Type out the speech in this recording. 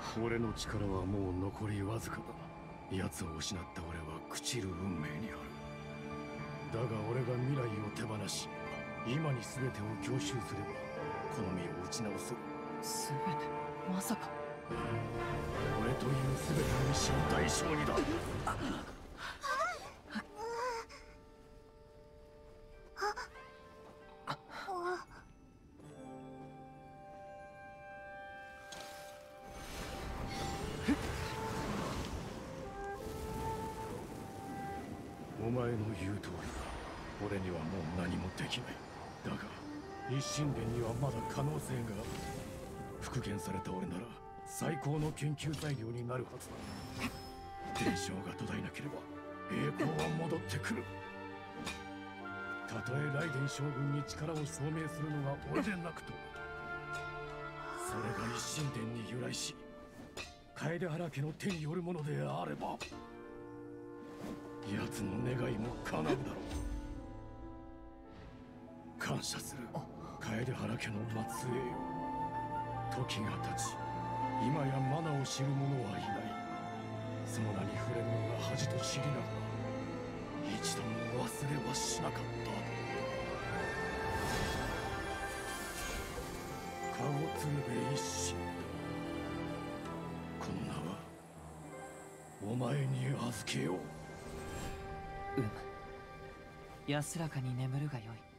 俺の力はもう残りわずかだ。奴を失った俺は朽ちる運命にある。だが俺が未来を手放し、今に全てを享収すればこの身を打ち直せる。 全て？まさか俺という全ての意志を代償にだ。お前の言う通りだ。俺にはもう何もできない。だが一神殿にはまだ可能性がある。復元された俺なら最高の研究材料になるはずだ。伝承が途絶えなければ栄光は戻ってくる。たとえ雷電将軍に力を証明するのが俺でなくとも、それが一神殿に由来し楓原家の手によるものであれば、奴の願いも叶うだろう。感謝する楓原家の末裔よ。時が経ち今やマナを知る者はいない。その名に触れるのが恥と知りながら一度も忘れはしなかった。籠鶴瓶一神、この名はお前に預けよう。 安らかに眠るがよい。